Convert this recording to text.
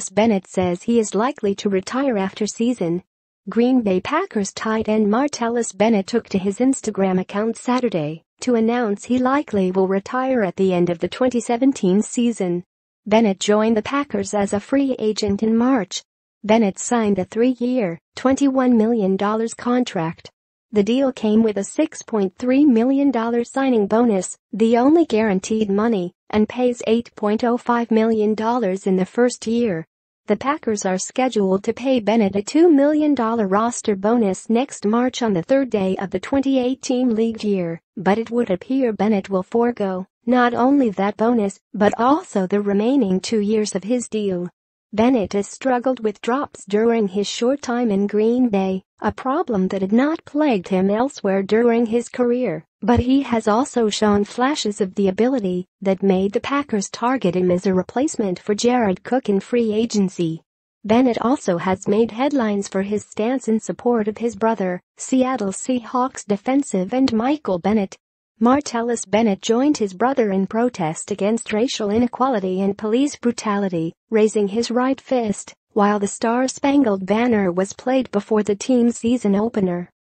Martellus Bennett says he is likely to retire after season. Green Bay Packers tight end Martellus Bennett took to his Instagram account Saturday to announce he likely will retire at the end of the 2017 season. Bennett joined the Packers as a free agent in March. Bennett signed a 3-year, $21 million contract. The deal came with a $6.3 million signing bonus, the only guaranteed money, and pays $8.05 million in the first year. The Packers are scheduled to pay Bennett a $2 million roster bonus next March on the third day of the 2018 league year, but it would appear Bennett will forego not only that bonus but also the remaining 2 years of his deal. Bennett has struggled with drops during his short time in Green Bay, a problem that had not plagued him elsewhere during his career, but he has also shown flashes of the ability that made the Packers target him as a replacement for Jared Cook in free agency. Bennett also has made headlines for his stance in support of his brother, Seattle Seahawks defensive end Michael Bennett. Martellus Bennett joined his brother in protest against racial inequality and police brutality, raising his right fist while the Star-Spangled Banner was played before the team's season opener.